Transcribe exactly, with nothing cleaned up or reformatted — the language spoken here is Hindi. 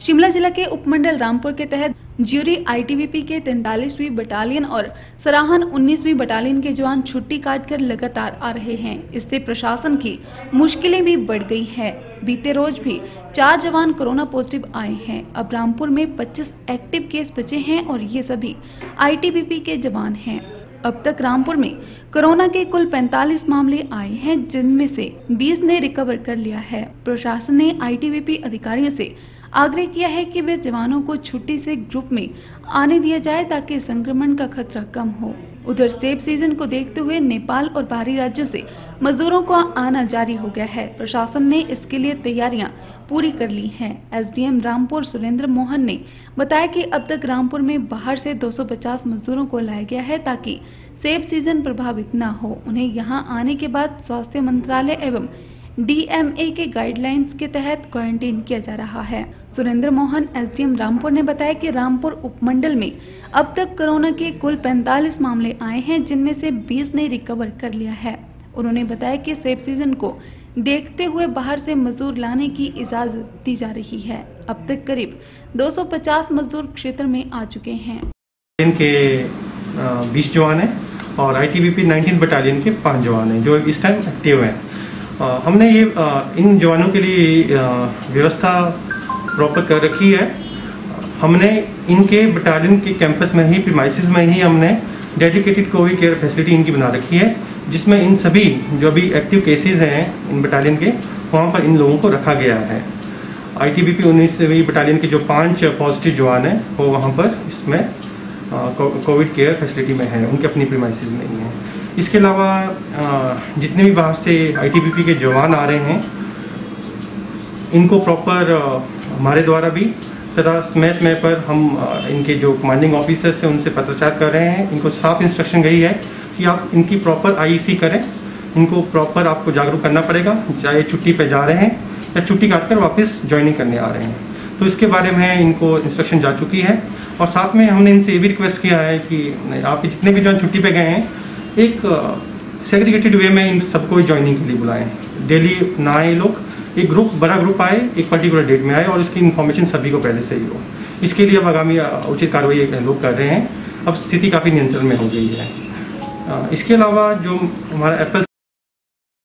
शिमला जिला के उपमंडल रामपुर के तहत ज्यूरी आईटीबीपी के तैंतालीसवीं बटालियन और सराहन उन्नीसवीं बटालियन के जवान छुट्टी काटकर लगातार आ रहे हैं। इससे प्रशासन की मुश्किलें भी बढ़ गई हैं। बीते रोज भी चार जवान कोरोना पॉजिटिव आए हैं। अब रामपुर में पच्चीस एक्टिव केस बचे हैं और ये सभी आईटीबीपी के जवान हैं। अब तक रामपुर में कोरोना के कुल पैंतालीस मामले आए हैं, जिनमें से बीस ने रिकवर कर लिया है। प्रशासन ने आईटीबीपी अधिकारियों से आग्रह किया है कि वे जवानों को छुट्टी से ग्रुप में आने दिया जाए ताकि संक्रमण का खतरा कम हो। उधर सेब सीजन को देखते हुए नेपाल और बाहरी राज्यों से मजदूरों को आना जारी हो गया है। प्रशासन ने इसके लिए तैयारियां पूरी कर ली हैं। एसडीएम रामपुर सुरेंद्र मोहन ने बताया कि अब तक रामपुर में बाहर से दो सौ पचास मजदूरों को लाया गया है ताकि सेब सीजन प्रभावित न हो। उन्हें यहां आने के बाद स्वास्थ्य मंत्रालय एवं डीएमए के गाइडलाइंस के तहत क्वारंटीन किया जा रहा है। सुरेंद्र मोहन एसडीएम रामपुर ने बताया कि रामपुर उपमंडल में अब तक कोरोना के कुल पैंतालीस मामले आए हैं, जिनमें से बीस ने रिकवर कर लिया है। उन्होंने बताया कि सेब सीजन को देखते हुए बाहर से मजदूर लाने की इजाजत दी जा रही है। अब तक करीब दो सौ पचास मजदूर क्षेत्र में आ चुके हैं। इनके बीस जवान हैं और आईटीबीपी उन्नीस बटालियन के पाँच जवान हैं जो इस टाइम एक्टिव हैं। आ, हमने ये आ, इन जवानों के लिए व्यवस्था प्रॉपर कर रखी है। हमने इनके बटालियन के कैंपस में ही प्रीमाइसिस में ही हमने डेडिकेटेड कोविड केयर फैसिलिटी इनकी बना रखी है, जिसमें इन सभी जो भी एक्टिव केसेस हैं इन बटालियन के, वहाँ पर इन लोगों को रखा गया है। आईटीबीपी उन्नीसवीं बटालियन के जो पाँच पॉजिटिव जवान हैं वो वहाँ पर इसमें कोविड केयर फैसिलिटी में है, उनके अपनी प्रीमाइसिस में ही है। इसके अलावा जितने भी बाहर से आईटीबीपी के जवान आ रहे हैं, इनको प्रॉपर हमारे द्वारा भी तथा समय समय पर हम इनके जो कमांडिंग ऑफिसर्स हैं उनसे पत्राचार कर रहे हैं। इनको साफ इंस्ट्रक्शन गई है कि आप इनकी प्रॉपर आईईसी करें। इनको प्रॉपर आपको जागरूक करना पड़ेगा, चाहे छुट्टी पे जा रहे हैं या छुट्टी काट कर वापस ज्वाइनिंग करने आ रहे हैं। तो इसके बारे में इनको इंस्ट्रक्शन जा चुकी है। और साथ में हमने इनसे ये भी रिक्वेस्ट किया है कि आप जितने भी जवान छुट्टी पे गए हैं, एक सेग्रीगेटेड वे में इन सबको ज्वाइनिंग के लिए बुलाएं। डेली ना आए लोग, एक ग्रुप बड़ा ग्रुप आए, एक पर्टिकुलर डेट में आए और इसकी इन्फॉर्मेशन सभी को पहले से ही हो। इसके लिए अब आगामी उचित कार्रवाई लोग कर रहे हैं। अब स्थिति काफ़ी नियंत्रण में हो गई है। इसके अलावा जो हमारा एप्पल